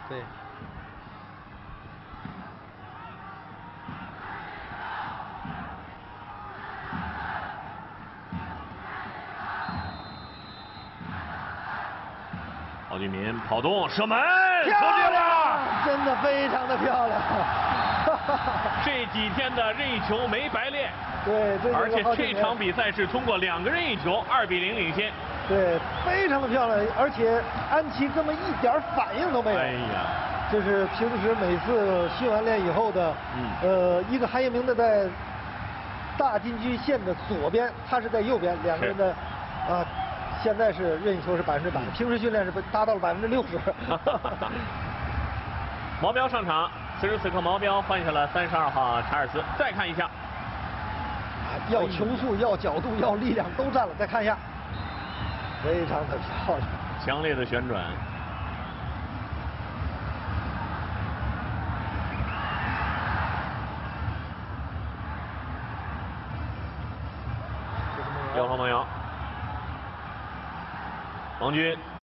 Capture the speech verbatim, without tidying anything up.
对。 郝俊民跑动射门， 漂亮，真的非常的漂亮。 这几天的任意球没白练。 对，这而且这场比赛是通过两个任意球二比零领先。 对，非常的漂亮，而且安琪根本一点反应都没有。 哎呀， 这是平时每次训完练以后的，嗯，呃，一个韩一鸣的在大禁区线的左边，他是在右边，两个人的啊。现在是任意球是百分之百，平时训练是达到了百分之六十。 毛标上场，此时此刻毛标换下了三十二号查尔斯。再看一下， 要球速、要角度、要力量都占了。再看一下，非常的漂亮， 强烈的旋转。右后梦瑶。王军